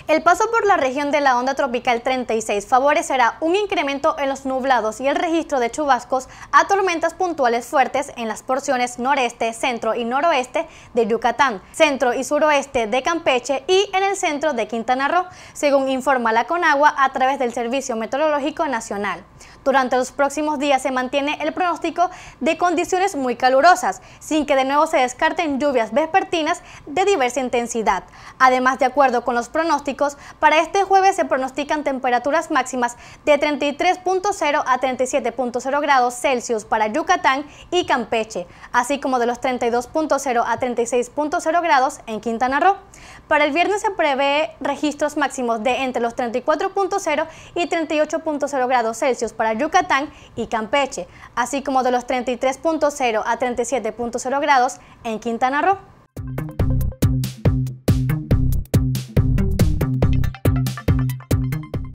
El paso por la región de la onda tropical 36 favorecerá un incremento en los nublados y el registro de chubascos a tormentas puntuales fuertes en las porciones noreste, centro y noroeste de Yucatán, centro y suroeste de Campeche y en el centro de Quintana Roo, según informa la Conagua a través del Servicio Meteorológico Nacional. Durante los próximos días se mantiene el pronóstico de condiciones muy calurosas, sin que de nuevo se descarten lluvias vespertinas de diversa intensidad. Además, de acuerdo con los pronósticos, para este jueves se pronostican temperaturas máximas de 33.0 a 37.0 grados Celsius para Yucatán y Campeche, así como de los 32.0 a 36.0 grados en Quintana Roo. Para el viernes se prevé registros máximos de entre los 34.0 y 38.0 grados Celsius para Yucatán y Campeche, así como de los 33.0 a 37.0 grados en Quintana Roo.